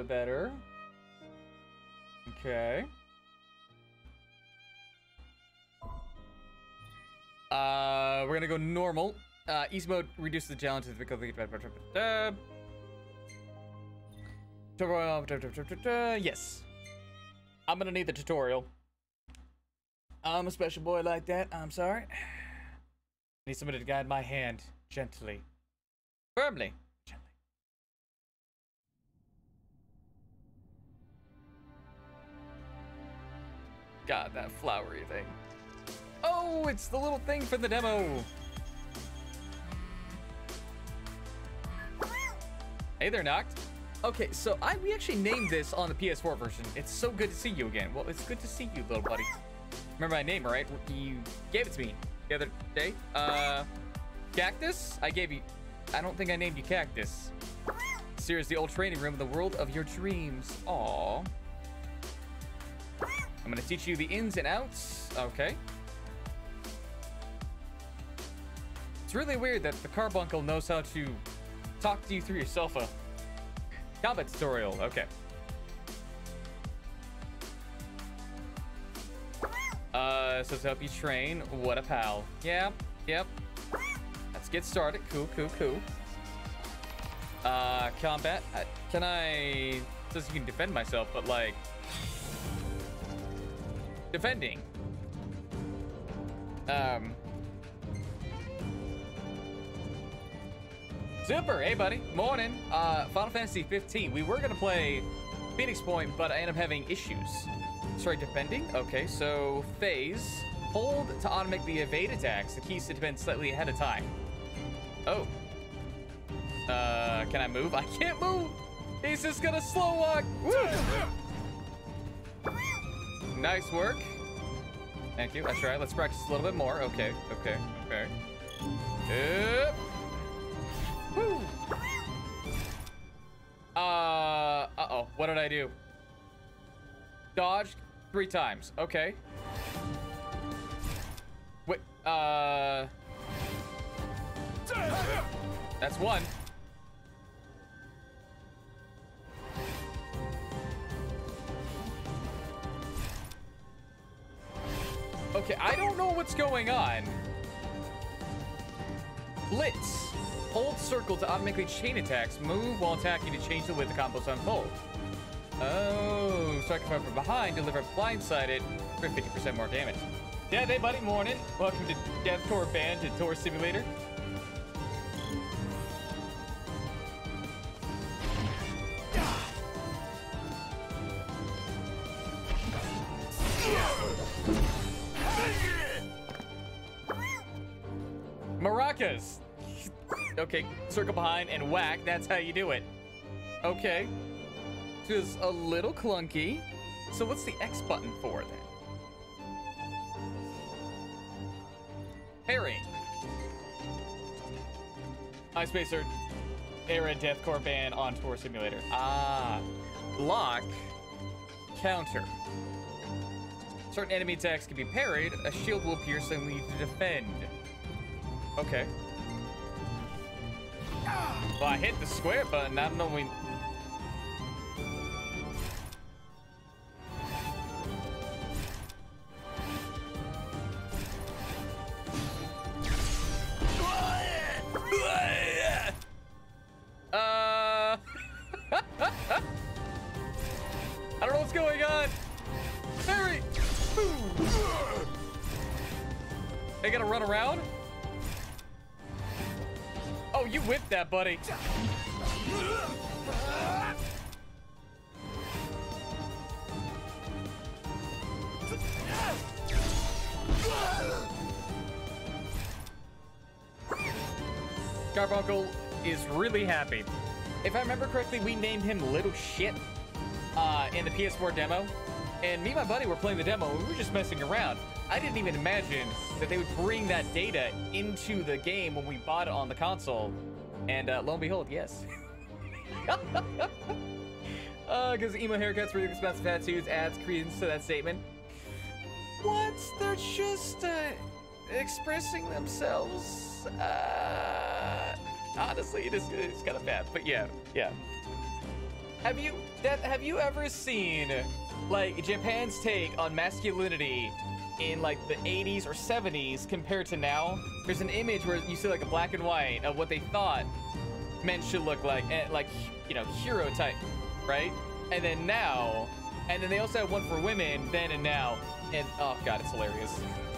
bit better. Okay. We're gonna go normal. Easy mode reduces the challenge to the difficulty. Yes. I'm gonna need the tutorial. I'm a special boy like that. I'm sorry. Need somebody to guide my hand gently. Firmly. Gently. God, that flowery thing. Oh, it's the little thing for the demo. Hey there, Noct. Okay, so we actually named this on the PS4 version. It's so good to see you again. Well, it's good to see you, little buddy. Remember my name, right? You gave it to me the other day. Cactus? I don't think I named you Cactus. Here's the old training room in the world of your dreams. Aww. I'm gonna teach you the ins and outs. Okay. It's really weird that the carbuncle knows how to talk to you through your cell phone. Combat tutorial, okay. So to help you train, what a pal. Yep. Let's get started. Cool. Combat. It says you can defend myself, but like... Defending. Super, hey buddy, morning. Final Fantasy 15. We were gonna play Phoenix Point, but I ended up having issues. Sorry, defending? Okay, so phase. Hold to automatically evade attacks. The keys to defend slightly ahead of time. Oh. Can I move? I can't move! He's just gonna slow walk! Woo! Nice work. Thank you, that's right. Let's practice a little bit more. Okay. Woo! Uh-oh. What did I do? Dodge 3 times. Okay. Wait, that's 1. Okay, I don't know what's going on. Blitz. Hold circle to automatically chain attacks. Move while attacking to change the way the combos unfold. Oh, strike from behind, deliver blindsided for 50% more damage. Yeah, hey buddy, morning. Welcome to Deathcore Band and Tour Simulator. Maracas. Okay, circle behind and whack. That's how you do it. Okay. Just a little clunky. So what's the X button for then? Parry. iSpacer. Era Deathcore Band on Tour Simulator. Ah. Lock. Counter. Certain enemy attacks can be parried. A shield will appear, so we need to defend. Okay. Well, I hit the square button. I don't know when. I don't know what's going on. Harry! They gotta run around? Oh, you whipped that, buddy. Carbuncle is really happy. If I remember correctly, we named him Little Shit in the PS4 demo. And me and my buddy were playing the demo, and we were just messing around. I didn't even imagine that they would bring that data into the game when we bought it on the console. And lo and behold, yes. Because emo haircuts, really expensive tattoos adds credence to that statement. What? They're just expressing themselves. Honestly, it is kind of bad. But yeah. Have you ever seen like Japan's take on masculinity in like the 80s or 70s compared to now? There's an image where you see like a black and white of what they thought men should look like, and like, you know, hero type, right? And then now, and then they also have one for women then and now, and oh god, it's hilarious.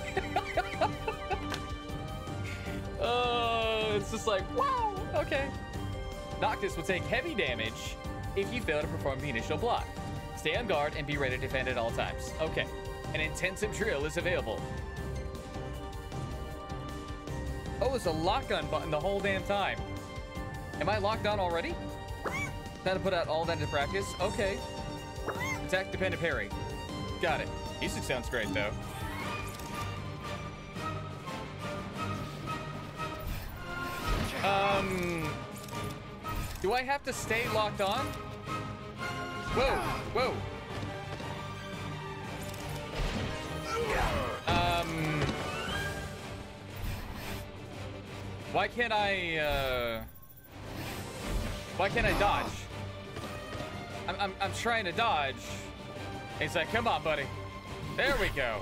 It's just like, wow, okay. Noctis will take heavy damage if you fail to perform the initial block. Stay on guard and be ready to defend at all times. Okay, an intensive drill is available. Oh, there's a lock-on button the whole damn time. Am I locked on already? Time to put out all that into practice. Okay. Attack dependent parry. Got it. Music sounds great though. Do I have to stay locked on? Whoa, whoa. Why can't I dodge? I'm trying to dodge. It's like, come on, buddy. There we go.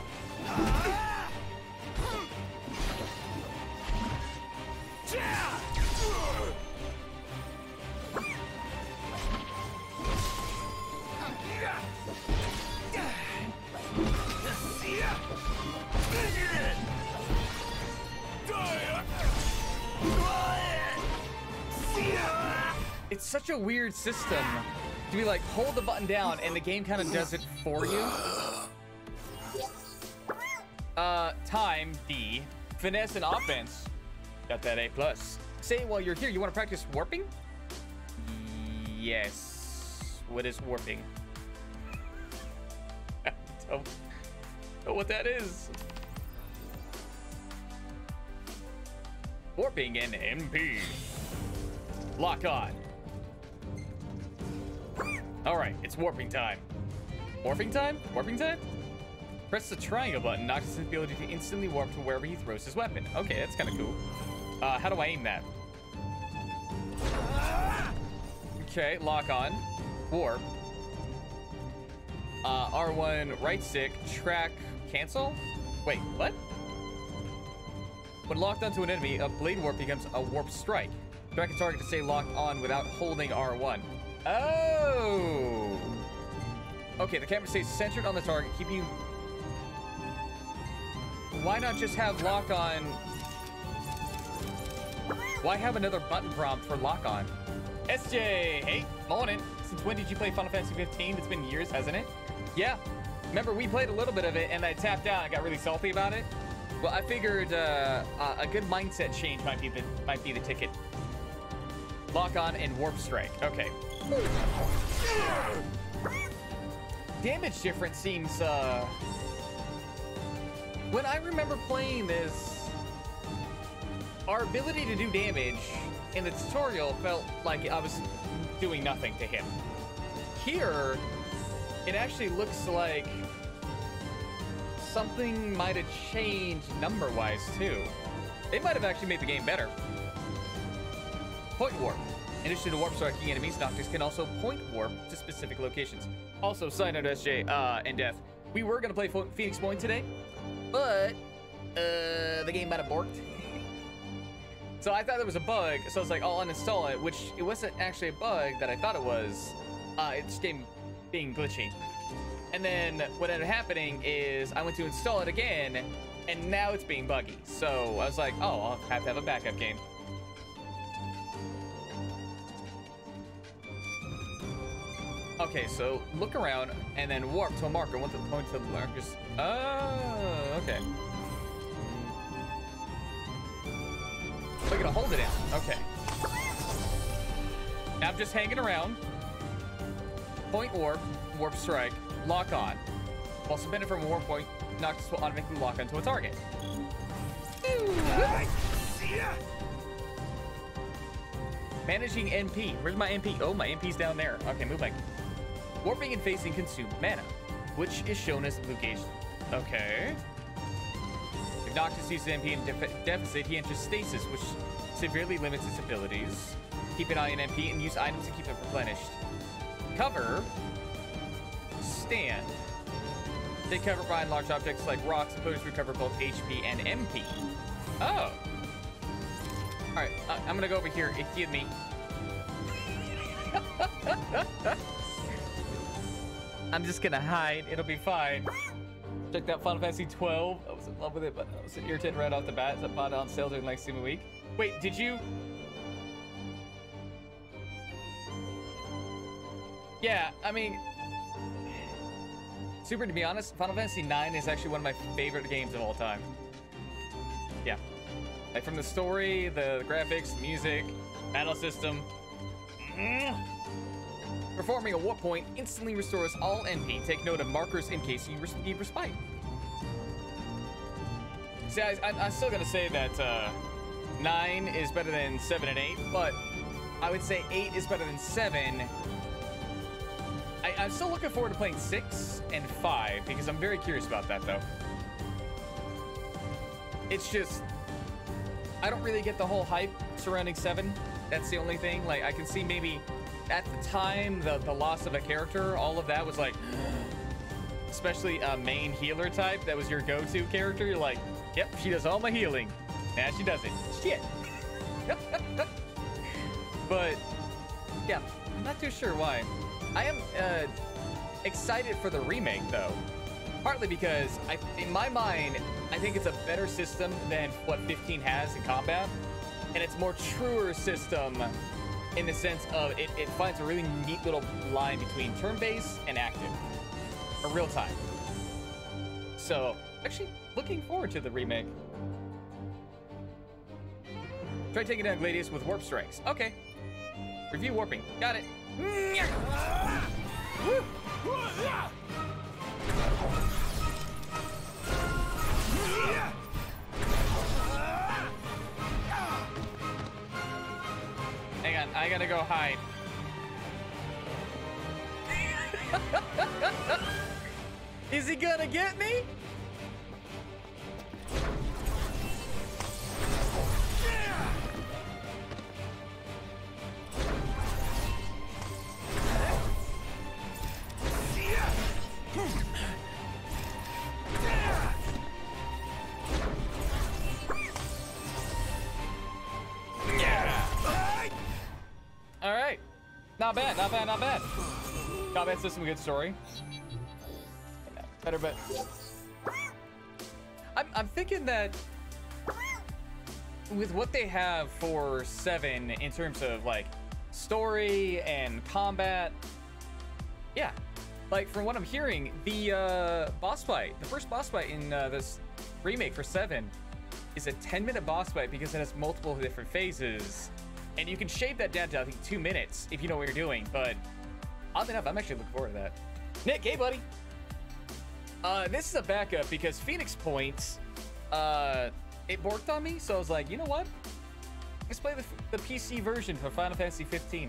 It's such a weird system to be like, hold the button down and the game kind of does it for you. Time, D. Finesse and offense. Got that A+. Say while you're here, you want to practice warping? Yes. What is warping? I don't know what that is. Warping and MP. Lock on. All right, it's warping time. Warping time? Warping time? Press the triangle button, Noctis' ability to instantly warp to wherever he throws his weapon. Okay, that's kind of cool. How do I aim that? Okay, lock on. Warp. R1, right stick, track, cancel? Wait, what? When locked onto an enemy, a blade warp becomes a warp strike. Track a target to stay locked on without holding R1. Oh! Okay, the camera stays centered on the target, keeping you... Why not just have lock on? Why have another button prompt for lock on? SJ, hey, morning. Since when did you play Final Fantasy 15? It's been years, hasn't it? Yeah. Remember, we played a little bit of it and I tapped out and got really salty about it. Well, I figured a good mindset change might be the ticket. Lock on and warp strike. Okay. Damage difference seems when I remember playing this, our ability to do damage in the tutorial felt like I was doing nothing to him. Here, it actually looks like something might have changed number-wise too. It might have actually made the game better. Point warp. In addition to warp striking enemies, Noctis can also point warp to specific locations. Also, side note, SJ and Death, we were gonna play Phoenix Point today, but the game might have borked. So I thought there was a bug, so I was like, I'll uninstall it, which it wasn't actually a bug that I thought it was. It's game being glitchy. And then what ended up happening is I went to install it again, and now it's being buggy. So I was like, oh, I'll have to have a backup game. Okay, so look around and then warp to a marker. Want to point to the markers. Oh, okay. We're gonna hold it in. Okay. Now I'm just hanging around. Point warp, warp strike, lock on. While suspended from a warp point, Noctis will automatically lock onto a target. Managing NP. Where's my NP? Oh, my NP's down there. Okay, moving. Warping and facing consume mana, which is shown as the blue gauge. Okay. If Noctis uses NP in deficit, he enters stasis, which severely limits its abilities. Keep an eye on NP and use items to keep it replenished. Cover. Stand. Take cover behind large objects like rocks and pillars. Recover both HP and MP. Oh. All right, I'm gonna go over here. Excuse me. I'm just gonna hide. It'll be fine. Checked out Final Fantasy 12. I was in love with it, but I was irritated right off the bat. I bought it on sale during like Steam Week. Wait, did you? Yeah, I mean, super, to be honest, Final Fantasy 9 is actually one of my favorite games of all time. Yeah. Like from the story, the graphics, the music, battle system. Performing a warp point instantly restores all NP. Take note of markers in case you need respite. See, I'm still gonna say that 9 is better than 7 and 8, but I would say 8 is better than 7. I'm still looking forward to playing 6 and 5 because I'm very curious about that, though. It's just, I don't really get the whole hype surrounding 7. That's the only thing. Like, I can see maybe at the time, the loss of a character, all of that was like, especially a main healer type that was your go-to character. You're like, yep, she does all my healing. Now she does it. Shit. But, yeah, I'm not too sure why. I am excited for the remake, though. Partly because, in my mind, I think it's a better system than what 15 has in combat. And it's more truer system in the sense of it finds a really neat little line between turn-based and active. Or real-time. So, actually, looking forward to the remake. Try taking down Gladius with warp strikes. Okay. Review warping. Got it. Hang on, I gotta go hide. Is he gonna get me? All right, not bad, not bad, not bad. Combat system, good story. Better bet. I'm thinking that with what they have for 7 in terms of like story and combat, yeah, like from what I'm hearing, the boss fight, the first boss fight in this remake for 7 is a 10-minute boss fight because it has multiple different phases. And you can shave that down to, I think, 2 minutes if you know what you're doing. But oddly enough, I'm actually looking forward to that. Nick, hey, buddy. This is a backup because Phoenix Point, it worked on me. So I was like, you know what? Let's play the PC version for Final Fantasy 15.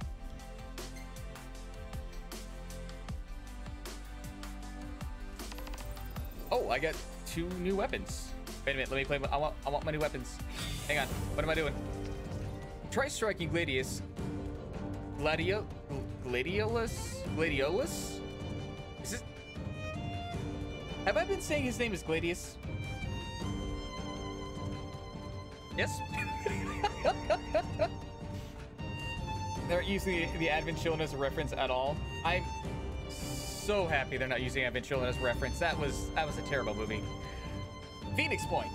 Oh, I got 2 new weapons. Wait a minute, let me play. I want my new weapons. Hang on, what am I doing? Try striking Gladius. Gladiolus? Is this? Have I been saying his name is Gladius? Yes? They're using the Advent Children as a reference at all. I'm so happy they're not using Advent Children as a reference. That was a terrible movie. Phoenix Point.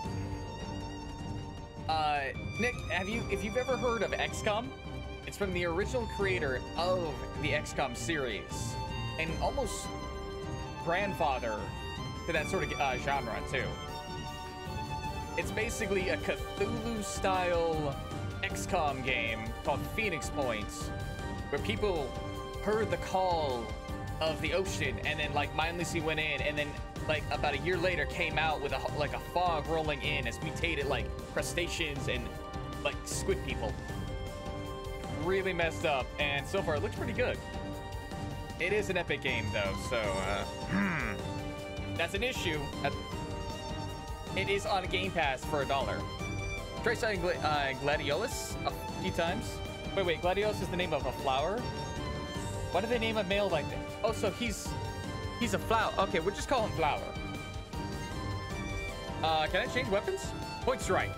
Nick, if you've ever heard of XCOM, it's from the original creator of the XCOM series, and almost grandfather to that sort of genre too. It's basically a Cthulhu-style XCOM game called Phoenix Point, where people heard the call of the ocean and then like mindlessly went in, and then like about a year later came out with a fog rolling in as mutated like crustaceans and like squid people. Really messed up, and so far it looks pretty good. It is an epic game though, so that's an issue. It is on Game Pass for $1. Try starting Gladiolus a few times. Wait, Gladiolus is the name of a flower? Why do they name a male like that? Oh, so he's a flower. Okay, we'll just call him Flower. Can I change weapons? Point strike.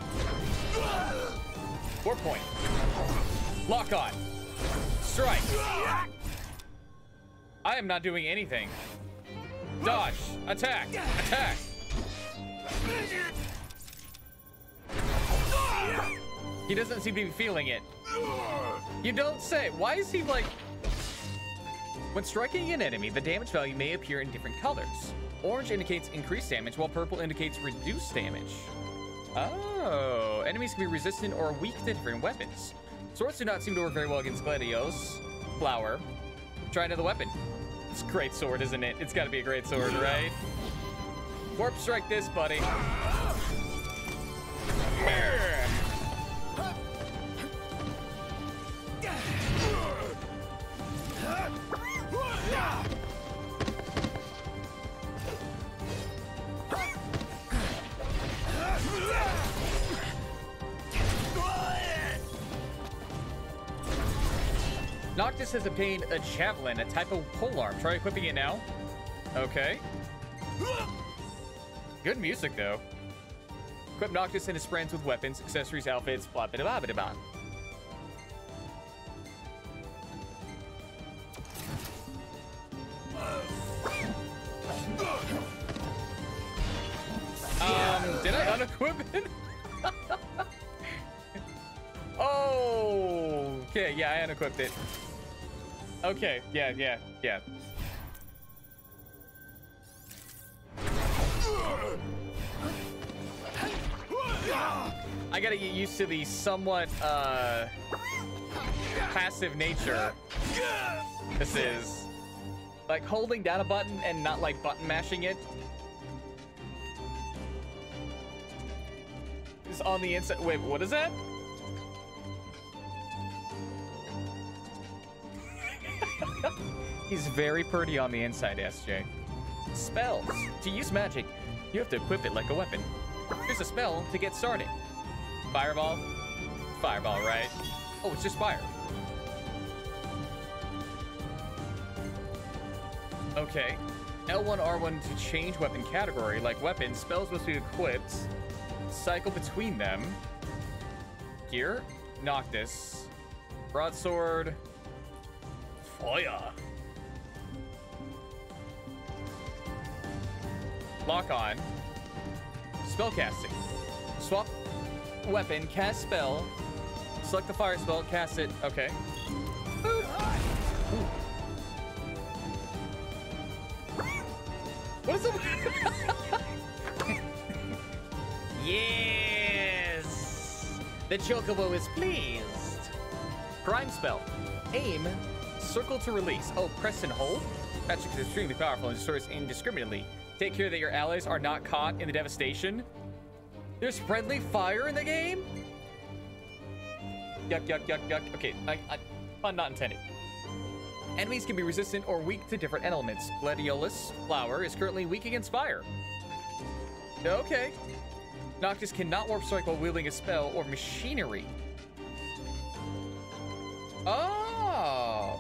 Or point. Lock on. Strike. I am not doing anything. Dodge. Attack. Attack. He doesn't seem to be feeling it. You don't say. Why is he like... When striking an enemy, the damage value may appear in different colors. Orange indicates increased damage, while purple indicates reduced damage. Oh, enemies can be resistant or weak to different weapons. Swords do not seem to work very well against Gladios. Flower. Try another weapon. It's a great sword, isn't it? It's gotta be a great sword, right? Warp strike this, buddy. Noctis has obtained a javelin, a type of polearm. Try equipping it now. Okay. Good music, though. Equip Noctis and his friends with weapons, accessories, outfits, blah, blah, blah, blah, blah. Did I unequip it? Oh, okay, yeah, I unequipped it. Okay, yeah. I gotta get used to the somewhat, passive nature this is. Like, holding down a button and not, like, button mashing it. Is on the inside. Wait, what is that? He's very pretty on the inside, SJ. Spells. To use magic, you have to equip it like a weapon. Here's a spell to get started. Fireball? Fireball, right? Oh, it's just fire. Okay. L1, R1 to change weapon category. Like weapons, spells must be equipped. Cycle between them. Here. Noctis. Broadsword. Fire. Lock on. Spellcasting. Swap weapon, cast spell. Select the fire spell, cast it. Okay. Ooh. What is it? Yes! The Chocobo is pleased. Crime spell. Aim. Circle to release. Oh, press and hold? Magic is extremely powerful and destroys indiscriminately. Take care that your allies are not caught in the devastation. There's friendly fire in the game? Yuck, yuck, yuck, yuck. Okay, pun not intended. Enemies can be resistant or weak to different elements. Gladiolus Flower is currently weak against fire. Okay. Noctis cannot warp strike while wielding a spell or machinery. Oh.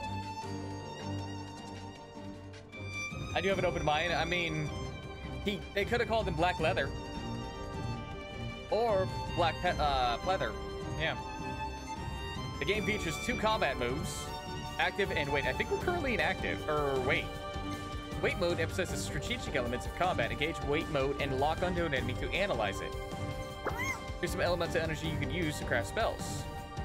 I do have an open mind. I mean, they could have called him Black Leather. Or Black Pleather. Yeah. The game features 2 combat moves. Active and wait. I think we're currently in active. Wait. Wait mode emphasizes strategic elements of combat. Engage wait mode and lock onto an enemy to analyze it. Here's some elements of energy you can use to craft spells.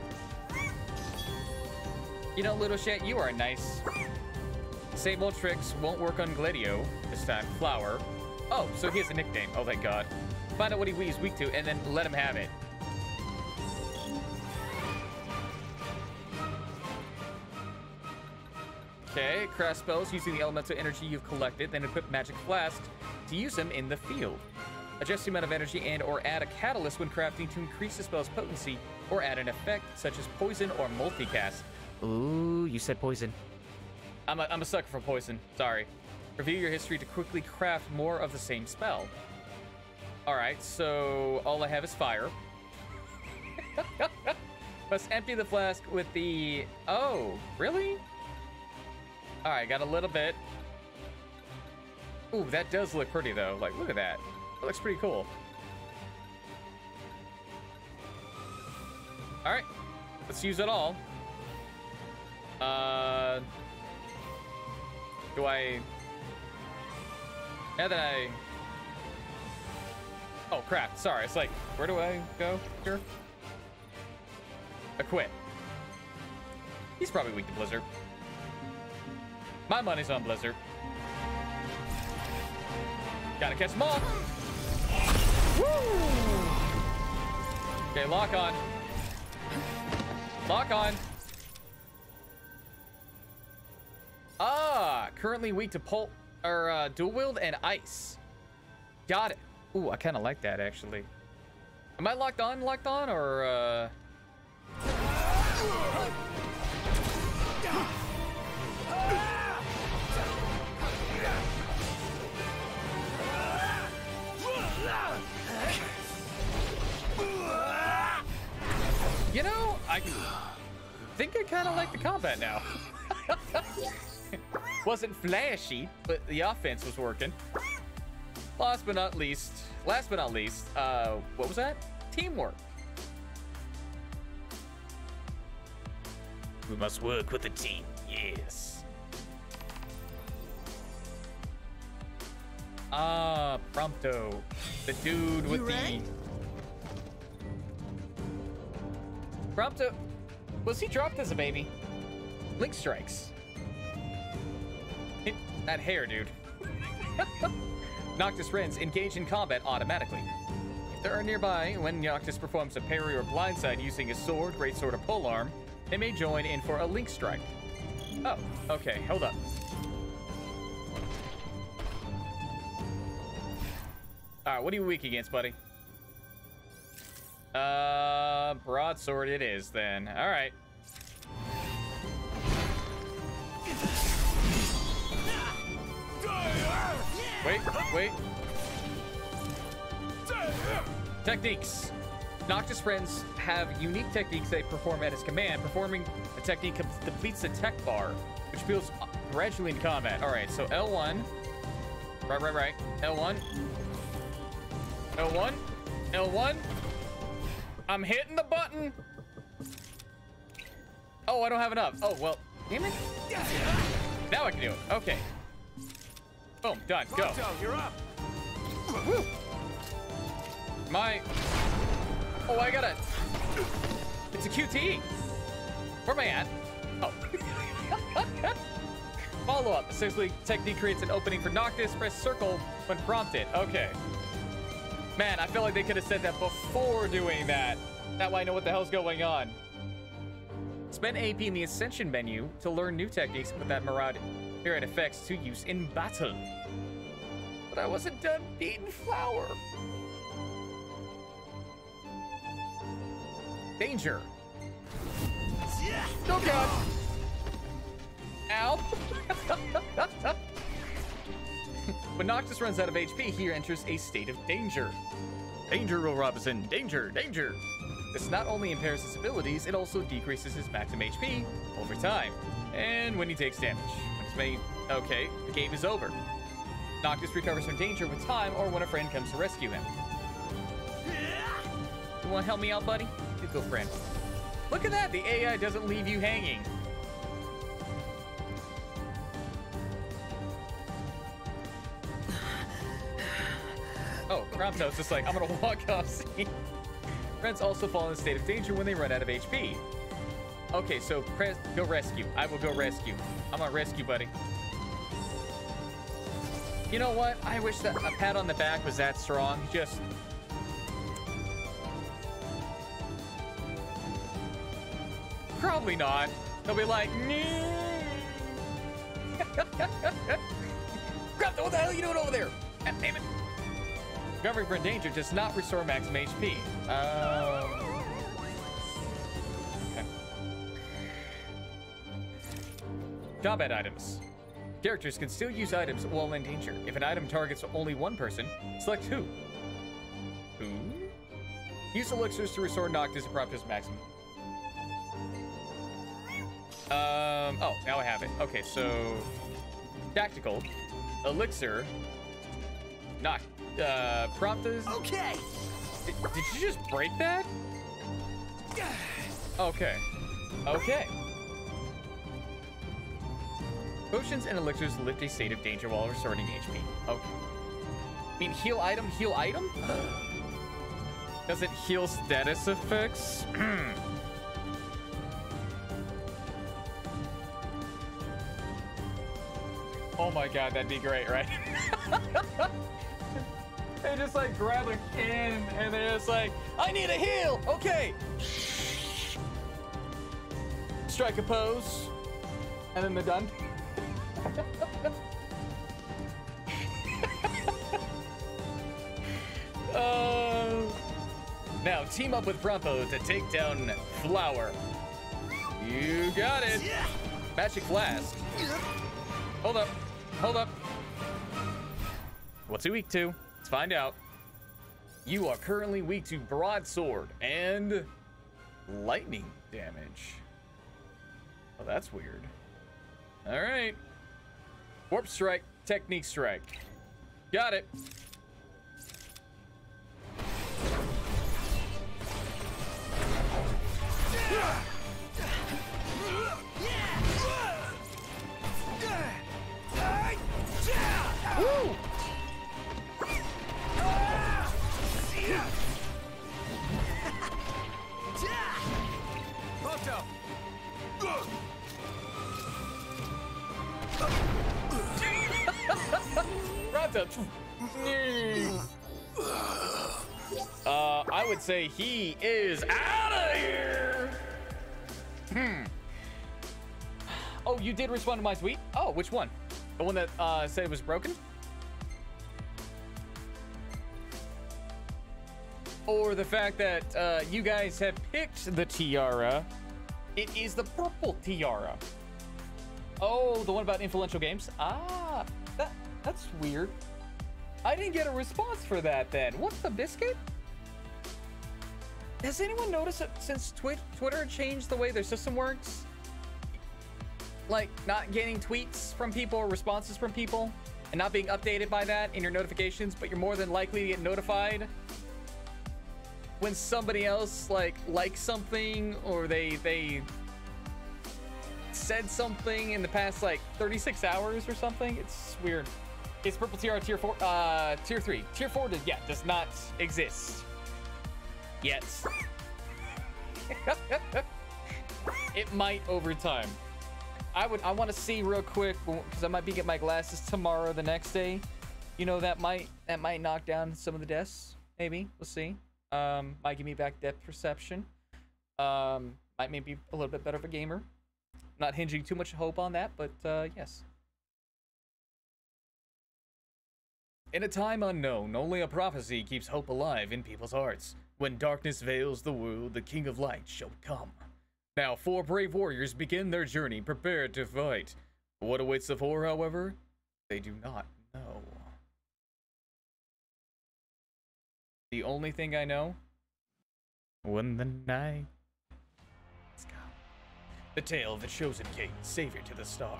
You know, little shit, you are nice. Same old tricks won't work on Gladio. This time, Flower. Oh, so he has a nickname. Oh, thank God. Find out what he's weak to and then let him have it. Okay, craft spells using the elemental energy you've collected, then equip magic flask to use them in the field. Adjust the amount of energy and or add a catalyst when crafting to increase the spell's potency or add an effect such as poison or multicast. Ooh, you said poison. I'm a sucker for poison. Sorry. Review your history to quickly craft more of the same spell. All right, so all I have is fire. Must empty the flask with the... Oh, really? All right, got a little bit. Ooh, that does look pretty though. Like, look at that. That looks pretty cool. All right, let's use it all. Do I? Now that I. Oh crap! Sorry. It's like, where do I go here? Equip. He's probably weak to Blizzard. My money's on Blizzard. Gotta catch them all. Woo! Okay, lock on. Lock on. Ah, currently weak to pulp or dual wield and ice. Got it. Ooh, I kind of like that actually. Am I locked on or You know, I think I kind of like the combat now. Wasn't flashy, but the offense was working. Last but not least, what was that? Teamwork. We must work with the team, yes. Ah, Prompto, the dude with the... Prompto, was he dropped as a baby? Link strikes. That hair, dude. Noctis friends engage in combat automatically. If they are nearby, when Noctis performs a parry or blindside using a sword, greatsword, or polearm, they may join in for a link strike. Oh, okay, hold up. Alright, what are you weak against, buddy? Broadsword it is then. Alright. Wait. Techniques. Noctis friends have unique techniques they perform at his command. Performing a technique depletes the tech bar, which builds gradually in combat. Alright, so L1. Right. L1. L1. I'm hitting the button. Oh, I don't have enough. Oh, well, damn it. Now I can do it. Okay. Boom, done, go. You're up. Woo. Oh, I gotta. It's a QTE. Where am I at? Oh. Follow up. Essentially, technique creates an opening for Noctis. Press circle when prompted. Okay. Man, I feel like they could have said that before doing that. That way I know what the hell's going on. Spend AP in the Ascension menu to learn new techniques with that Myriad effects to use in battle. But I wasn't done beating Flower. Danger. Oh god. Ow. When Noctis runs out of HP, he enters a state of danger. Danger, Will Robinson. Danger. This not only impairs his abilities, it also decreases his maximum HP over time. And when he takes damage. Okay, the game is over. Noctis recovers from danger with time or when a friend comes to rescue him. You want to help me out, buddy? You go, friend. Look at that. The AI doesn't leave you hanging. Oh, Prompto's just like, I'm gonna walk off scene. Friends also fall in a state of danger when they run out of HP. Okay, so go rescue. I will go rescue. I'm gonna rescue, buddy. You know what? I wish that a pat on the back was that strong. Just... Probably not. They'll be like, Prompto, what the hell are you doing over there? God damn it. Recovering from danger does not restore maximum HP. Okay. Combat items. Characters can still use items while in danger. If an item targets only one person, select who. Who? Use elixirs to restore Noctis and Prompto's maximum. Oh, now I have it. Okay, so tactical, elixir, knock, promptas. Okay. Did you just break that? Okay. Okay. Potions and elixirs lift a state of danger while restoring HP. Okay. I mean, heal item, heal item? Does it heal status effects? Oh my god, that'd be great, right? They just like grab a can and they're just like, I need a heal! Okay. Strike a pose. And then they're done. Now team up with Brumpo to take down Flower. You got it. Magic Flask. Hold up. Hold up. What's he weak to? Let's find out. You are currently weak to Broadsword and lightning damage. Oh, that's weird. All right. Warp Strike, Technique Strike. Got it. Woo! I would say he is out of here. Oh, you did respond to my tweet? Oh, which one? The one that said it was broken? Or the fact that you guys have picked the tiara. It is the purple tiara. Oh, the one about influential games? Ah, that's weird. I didn't get a response for that then. What's the biscuit? Has anyone noticed that since Twitter changed the way their system works? Like not getting tweets from people or responses from people and not being updated by that in your notifications, but you're more than likely to get notified when somebody else likes something or they said something in the past 36 hours or something. It's weird. It's purple tiara tier 4, tier 3. Tier 4 does not exist yet. It might over time. I want to see real quick because I might be getting my glasses tomorrow, the next day. You know, that might knock down some of the deaths. Maybe we'll see. Might give me back depth perception. Might maybe a little bit better of a gamer. Not hinging too much hope on that, but yes. In a time unknown, only a prophecy keeps hope alive in people's hearts. When darkness veils the world, the King of Light shall come. Now, 4 brave warriors begin their journey, prepared to fight. What awaits the 4, however, they do not know. The only thing I know, when the night is come. The tale of the chosen king, savior to the star.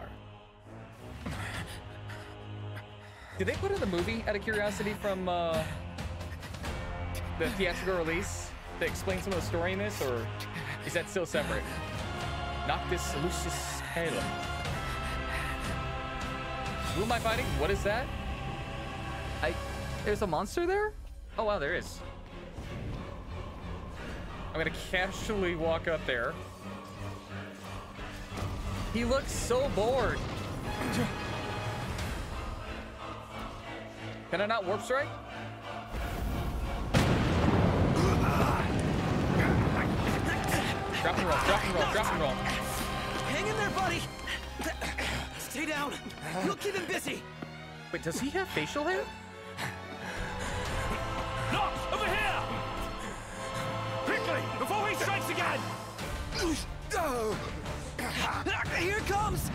Did they put in the movie, out of curiosity, from the theatrical release to explain some of the story in this, or is that still separate? Noctis Lucis Halo. Who am I fighting? What is that? There's a monster there? Oh wow, there is. I'm gonna casually walk up there. He looks so bored. Can I not warp strike? Drop and roll, drop and roll, drop and roll. Hang in there, buddy. Stay down. We'll keep him busy. Wait, does he have facial hair? Nox, over here! Quickly, before he strikes again! Here it comes!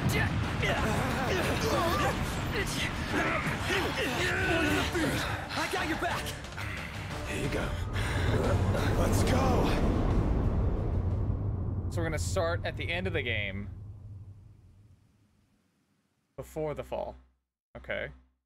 I got your back! Here you go. Let's go! So we're gonna start at the end of the game before the fall. Okay.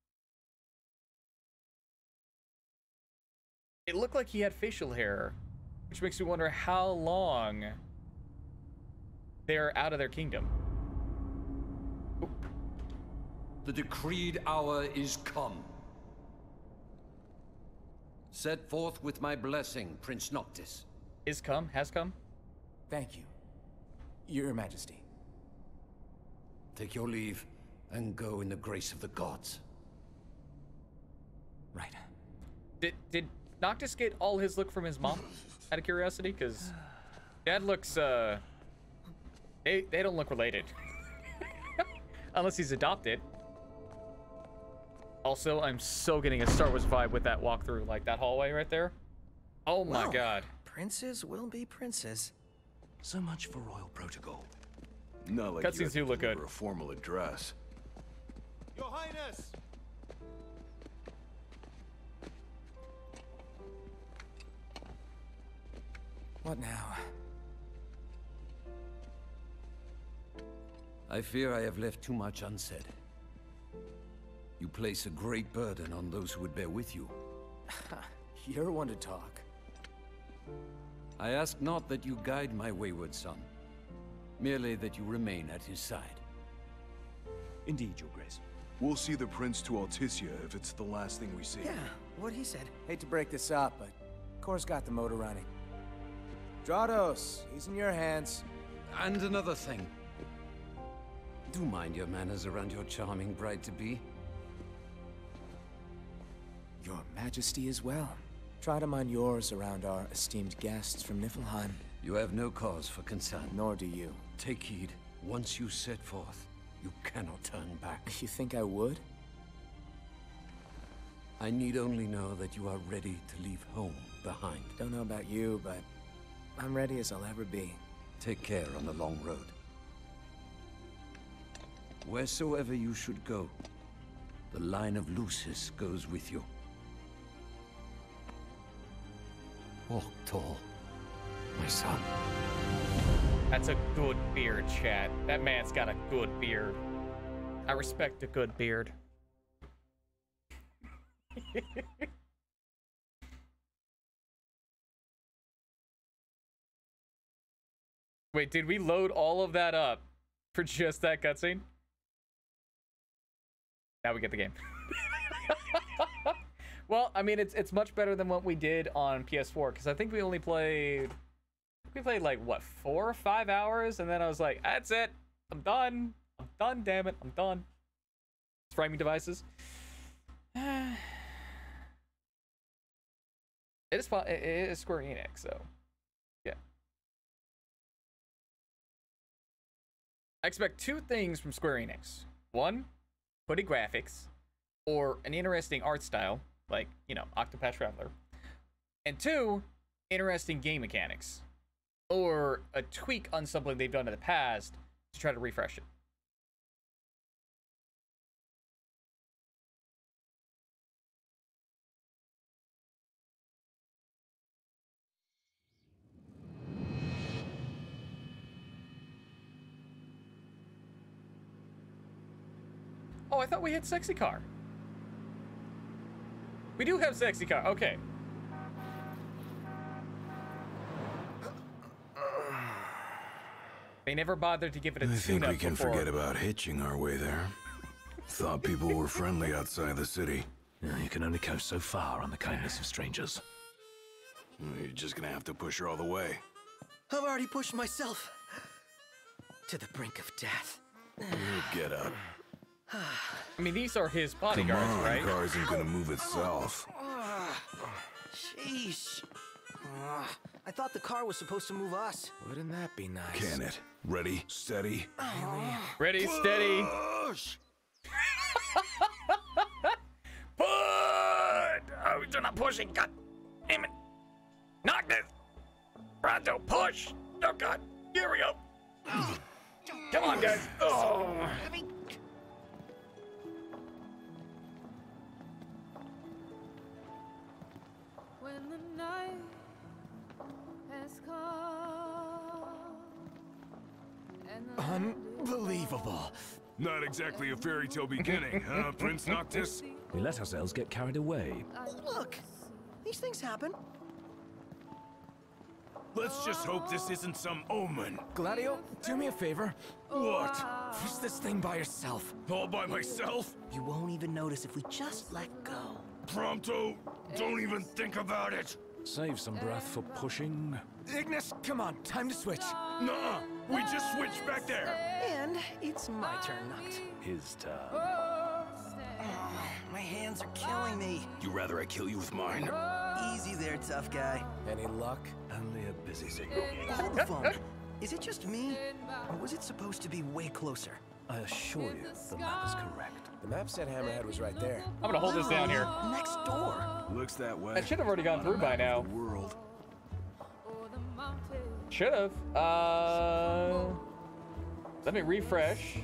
It looked like he had facial hair, which makes me wonder how long they're out of their kingdom. Oop. The decreed hour is come. Set forth with my blessing, Prince Noctis. Is come? Has come? Thank you, Your Majesty. Take your leave and go in the grace of the gods. Right. Did Noctis get all his look from his mom? Out of curiosity, because Dad looks they don't look related. Unless he's adopted. Also, I'm so getting a Star Wars vibe with that walkthrough, like that hallway right there. Oh my god. Princes will be princes. So much for royal protocol. Not like you Cutscenes have to do look good. deliver a formal address. Your Highness! What now? I fear I have left too much unsaid. You place a great burden on those who would bear with you. You're one to talk. I ask not that you guide my wayward son, merely that you remain at his side. Indeed, Your Grace. We'll see the prince to Alticia if it's the last thing we see. Yeah, what he said. Hate to break this up, but Kor's got the motor running. Drados, he's in your hands. And another thing. Do mind your manners around your charming bride-to-be. Your Majesty as well. Try to mind yours around our esteemed guests from Niflheim. You have no cause for concern. Nor do you. Take heed. Once you set forth, you cannot turn back. You think I would? I need only know that you are ready to leave home behind. Don't know about you, but I'm ready as I'll ever be. Take care on the long road. Wheresoever you should go, the line of Lucis goes with you. Walk tall, my son. That's a good beard, chat. That man's got a good beard. I respect a good beard. Wait, did we load all of that up for just that cutscene? Now we get the game. Well, I mean, it's much better than what we did on PS4, because I think we only played... We played, like, what, 4 or 5 hours? And then I was like, that's it. I'm done. I'm done, damn it. I'm done. Framing devices. It is Square Enix, so... Yeah. I expect 2 things from Square Enix. 1, pretty graphics, or an interesting art style, like, you know, Octopath Traveler. And 2, interesting game mechanics, or a tweak on something they've done in the past to try to refresh it. Oh, I thought we had sexy car. We do have sexy car. Okay. They never bothered to give it a I think tune-up we can before. forget about hitching our way there. Thought people were friendly outside the city. Yeah, you can only go so far on the kindness of strangers. You're just gonna have to push her all the way. I've already pushed myself to the brink of death. Get up. I mean, these are his Come bodyguards, on, right? car isn't gonna move itself. Sheesh. I thought the car was supposed to move us. Wouldn't that be nice? Can it? Ready, steady. Ready, steady. Push! Put! Oh, they're not pushing. God damn it. Knock this. Pronto, push. Oh, God. Here we go. Come on, guys. Oh. When the night has come and the Unbelievable. Not exactly a fairy tale beginning, huh, Prince Noctis? We let ourselves get carried away. Look, these things happen. Let's just hope this isn't some omen. Gladio, do me a favor. What? Push this thing by yourself. All by myself? You won't even notice if we just let go. Prompto, don't even think about it. Save some breath for pushing. Ignis, come on, time to switch. Nuh-uh, we just switched back there. And it's my turn, Noct. His turn. My hands are killing me. You rather I kill you with mine? Easy there, tough guy. Any luck? Only a busy signal. Hold the phone. Is it just me? Or was it supposed to be way closer? I assure you, the map is correct. The map said Hammerhead was right there. I'm gonna hold this down here. Next door. Looks that way. That should have already gone through by now. World. Should have. Let me refresh.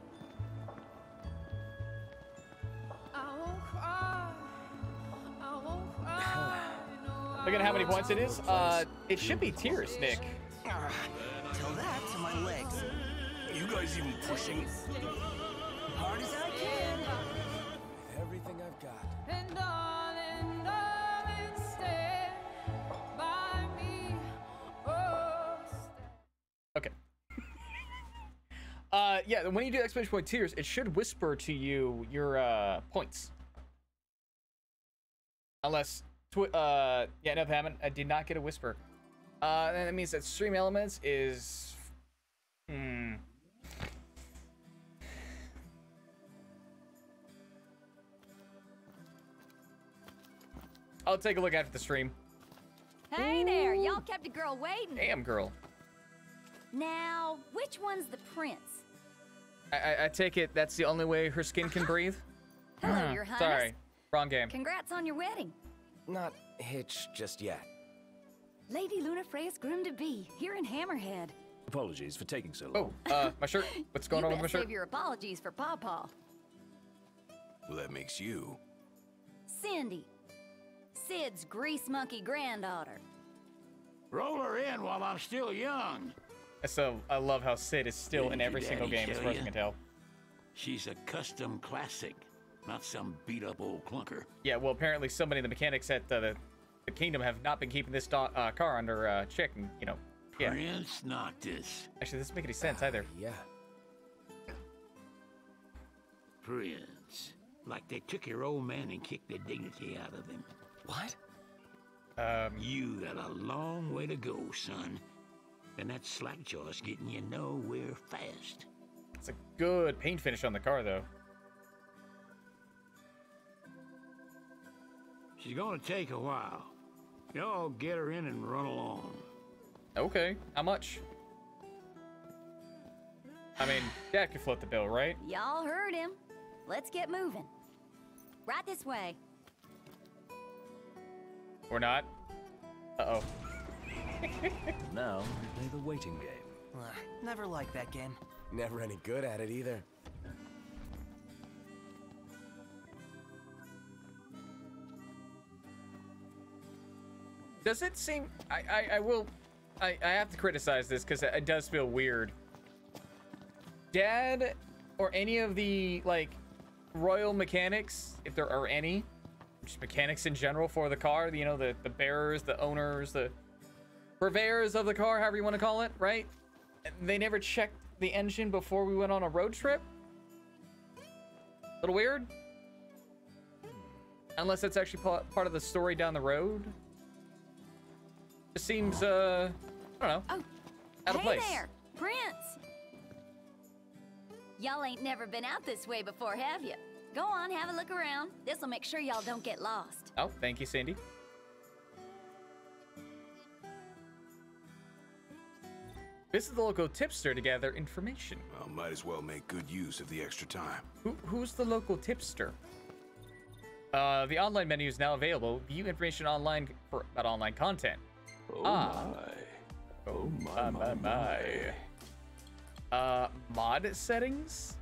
Look at how many points it is. It should be tears, Nick. Tell that to my legs. You guys even pushing? Hard as I can. With everything I've got. And darling, stay by me. Oh, Okay. Yeah, when you do exclamation point tears, it should whisper to you your points. Unless, yeah, no, Hammond, I did not get a whisper. And that means that stream elements is, I'll take a look after the stream. Hey there, y'all kept a girl waiting. Damn, girl. Now, which one's the prince? I take it that's the only way her skin can breathe? Hello, your highness. Sorry, wrong game. Congrats on your wedding. Not hitched just yet. Lady Lunafreya's groom-to-be, here in Hammerhead. Apologies for taking so long. Oh, my shirt. What's going You on with my best shirt? save your apologies for Pawpaw. Well, that makes you. Cindy, Sid's grease monkey granddaughter. Roll her in while I'm still young. So I love how Sid is still in Didn't every your single daddy game, as show far as ya? I can tell. She's a custom classic, not some beat-up old clunker. Yeah, well, apparently somebody in the mechanics at the kingdom have not been keeping this car under check, and you know, yeah. Prince Noctis. Actually, this doesn't make any sense either. Yeah. Prince. Like they took your old man and kicked the dignity out of him. What? You got a long way to go, son. And that slackjaw's getting you nowhere fast. It's a good paint finish on the car, though. She's gonna take a while. Y'all get her in and run along. Okay, how much? I mean, Dad could foot the bill, right? Y'all heard him. Let's get moving. Right this way. Or not? Uh-oh. Now, we play the waiting game. Never liked that game. Never any good at it either. Does it seem... I have to criticize this because it does feel weird. Dad, or any of the, like, royal mechanics, if there are any, just mechanics in general for the car, you know, the bearers, the owners, the purveyors of the car, however you want to call it, right? They never checked the engine before we went on a road trip? A little weird? Unless that's actually part of the story down the road? It seems, I don't know, Oh, out of place. Hey there, Prince. Y'all ain't never been out this way before, have you? Go on, have a look around. This'll make sure y'all don't get lost. Oh, thank you, Cindy. Visit the local tipster to gather information. Well, might as well make good use of the extra time. Who's the local tipster? The online menu is now available. View information online about online content. Oh my. Oh my. Mod settings?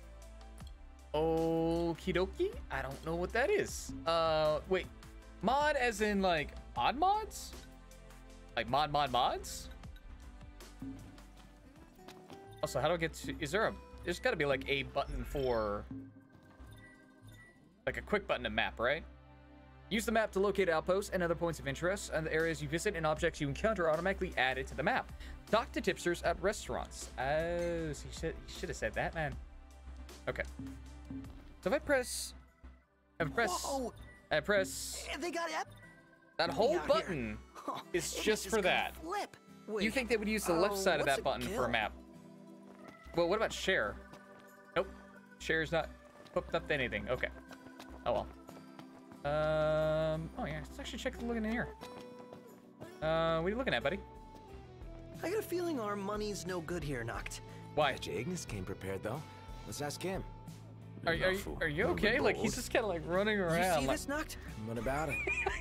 Okie dokie? I don't know what that is. Wait. Mod as in, like, mods? Like, mods? Also, how do I get to... Is there a there's got to be like a button for, like a quick button to map, right? Use the map to locate outposts and other points of interest, and the areas you visit and objects you encounter are automatically added to the map. Talk to tipsters at restaurants. Oh, so you should have said that, man. Okay. So if I press, Whoa! I press. They got it. That whole button is just for that. Flip. Wait, You think they would use the left side of what's that a button for kill? a map? Well, what about share? Nope. Share's not hooked up to anything. Okay. Oh well. Oh yeah, let's actually check looking in here. What are you looking at, buddy? I got a feeling our money's no good here, Noct. Why? Ignis came prepared, though. Let's ask him. Are you okay? Like, he's just kind of like running You around. see like- this, Noct? What about it?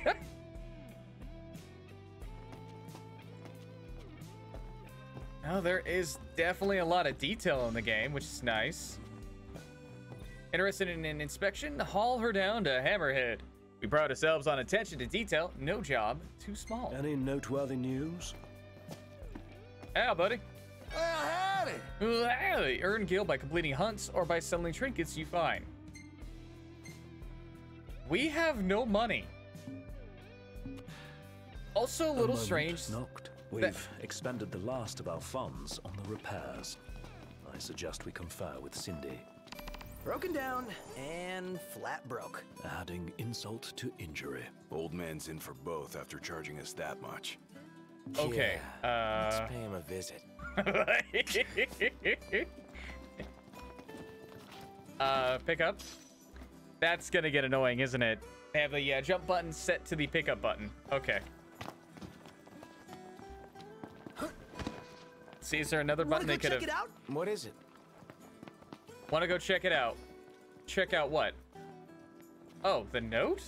Oh, there is definitely a lot of detail in the game, which is nice. Interested in an inspection? Haul her down to Hammerhead. We pride ourselves on attention to detail. No job too small. Any noteworthy news? Yeah, buddy. Well, howdy! Howdy. Earn gil by completing hunts or by selling trinkets you find. We have no money. Also a little strange. Knocked. We've expended the last of our funds on the repairs. I suggest we confer with Cindy. Broken down and flat broke. Adding insult to injury. Old man's in for both after charging us that much. Okay. Let's pay him a visit. Pickup. That's gonna get annoying, isn't it? They have the jump button set to the pickup button. Okay. See, is there another button Wanna they go could check have? it out? What is it? Want to go check it out? Check out what? Oh, the note?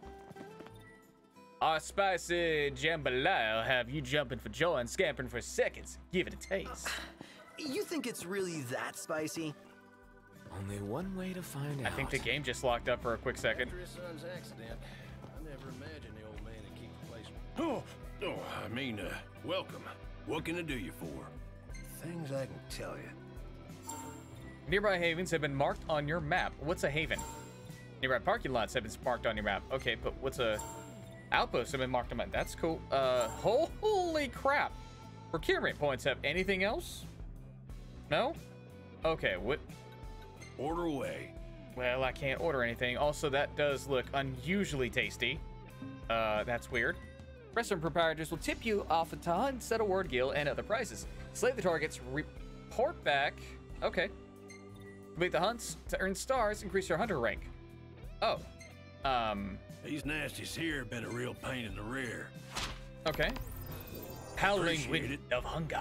Our spicy jambalaya will have you jumping for joy and scampering for seconds. Give it a taste. You think it's really that spicy? Only one way to find out. I think the game just locked up for a quick second. After his son's accident, I never imagined the old man would keep the place. Welcome. What can I do you for? Things I can tell you. Nearby havens have been marked on your map. What's a haven? Nearby parking lots have been marked on your map. Okay, but what's a outpost have been marked on my map? That's cool. Holy crap. Procurement points have anything else? No? Okay, what? Order away. Well, I can't order anything. Also, that does look unusually tasty. That's weird. Restaurant proprietors will tip you off a ton, set a word gil, and other prices. Slay the targets, report back. Okay. Complete the hunts to earn stars, increase your hunter rank. Oh. These nasties here have been a real pain in the rear. Okay. Howling Appreciate wind it. of hunger.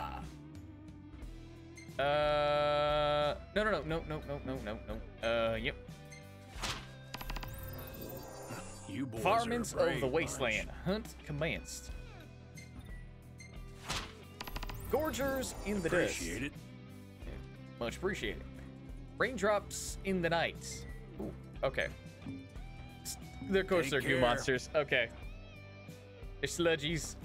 No. Yep. You boys Varmints are a of the brave Wasteland. bunch. Hunt commenced. Gorgers in the Appreciate dust. it. Much appreciated. Raindrops in the night. Ooh, okay. They're course they're Take goo care. monsters. Okay. They're sludgies.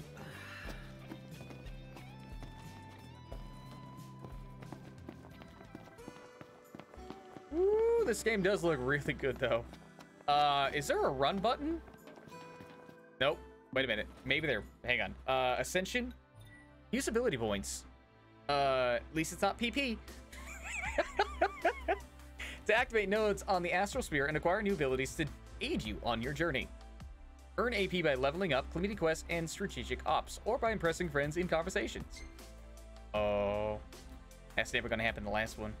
Ooh, this game does look really good though. Is there a run button? Nope. Wait a minute. Maybe there. Hang on. Ascension. Usability points. At least it's not PP. To activate nodes on the Astral Sphere and acquire new abilities to aid you on your journey. Earn AP by leveling up, completing quests, and strategic ops, or by impressing friends in conversations. Oh. That's never gonna happen in the last one.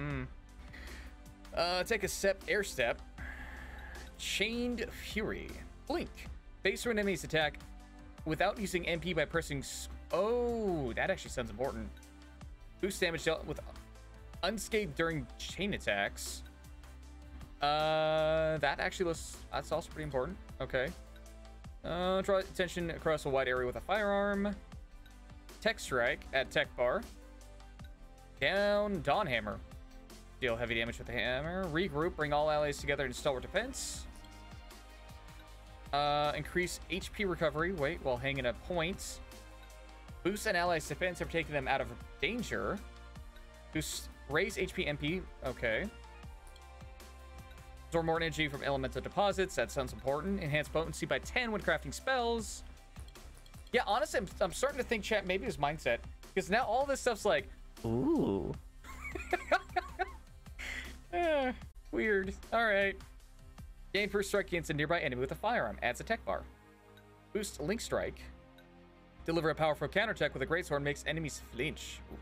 Take a air step. Chained Fury. Blink. Face through an enemy's attack without using MP by pressing... Oh, that actually sounds important. Boost damage dealt with unscathed during chain attacks. That actually looks... That's also pretty important. Okay. Draw attention across a wide area with a firearm. Tech Strike at Tech Bar. Down Dawn Hammer. Deal heavy damage with the hammer. Regroup. Bring all allies together in stalwart defense. Increase HP recovery. Wait, while hanging a point. Boost an ally's defense after taking them out of danger. Boost Raise HP MP. Okay. Absorb more energy from elemental deposits. That sounds important. Enhance potency by 10 when crafting spells. Yeah, honestly, I'm starting to think, chat, maybe his mindset. Because now all this stuff's like, ooh. Weird. Alright. Gain first strike against a nearby enemy with a firearm. Adds a tech bar. Boost Link Strike. Deliver a powerful counterattack with a greatsword. Makes enemies flinch. Ooh.